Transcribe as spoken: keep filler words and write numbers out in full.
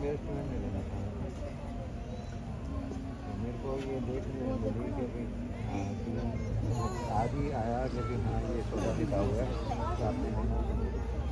मेरे स्टूडेंट ने लेना था, तो मेरे को ये देखने मिली कि भाई हाँ कि आज ही आया कि भाई हाँ ये सौदा बिका हुआ है, तो आपने लेना।